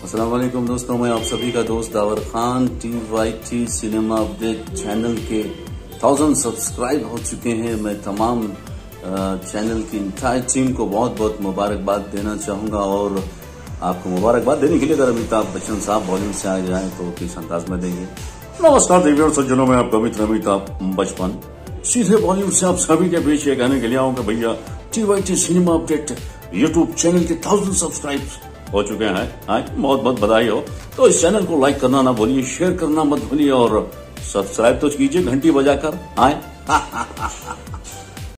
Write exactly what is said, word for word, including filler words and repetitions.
अस्सलाम वालेकुम दोस्तों, मैं आप सभी का दोस्त Dawar Khan. T Y T cinema update channel के थाउजेंड सब्सक्राइब हो चुके हैं। मैं तमाम चैनल की इंटायर टीम को बहुत बहुत मुबारकबाद देना चाहूंगा और आपको मुबारकबाद देने के लिए अगर अमिताभ बच्चन साहब वॉल्यूम से आ जाए तो किस अंदाज में देंगे। नमस्कार देवी और सज्जनों, में आपका मित्र अमिताभ बचपन सीधे वॉल्यूम से आप सभी के बीच ये कहने के लिए आऊंगा, भैया T Y T cinema update YouTube channel के थाउजेंड सब्सक्राइब हो चुके हैं। हाँ, बहुत बहुत बधाई हो। तो इस चैनल को लाइक करना ना भूलिए, शेयर करना मत भूलिए और सब्सक्राइब तो कीजिए घंटी बजाकर। हाँ